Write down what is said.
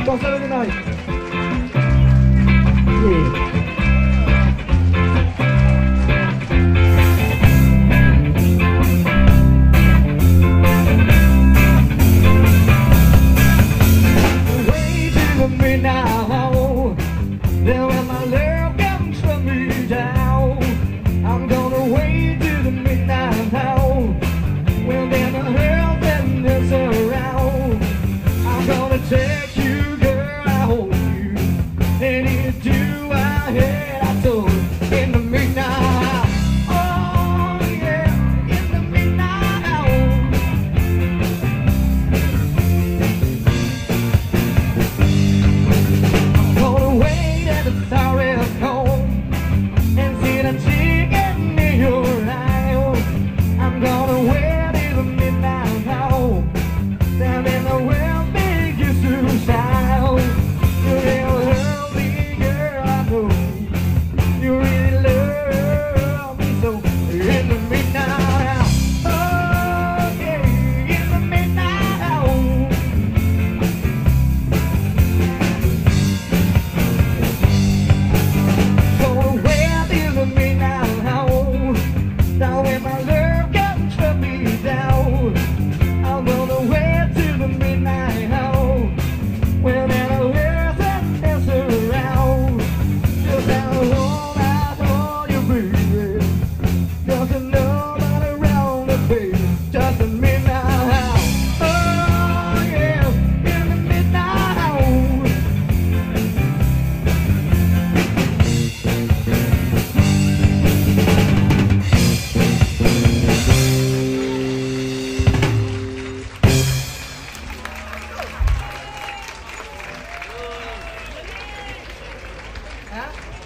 Danse avec les mains. Yeah. Then when my love comes from me down, I'm gonna wait till the midnight hour. When then the healthiness around, I'm gonna take you, girl, I hold you. And if you do, I head I told in the midnight hour. Oh yeah, in the midnight hour. I'm gonna wait at the tower home and see the chicken in your eye. I'm gonna wait till the midnight hour. Down in the well, big you suicide. You really love me, girl, I know. You really love me so. In the midnight hour. Oh yeah, in the midnight hour. Gonna wait till the midnight hour. Down when my love comes from me down. I'm gonna wait till the midnight hour. When that wears around. Just how long I hold you, baby. Just nobody around the baby. Just a midnight hour. Oh yeah, in the midnight hour. Hả?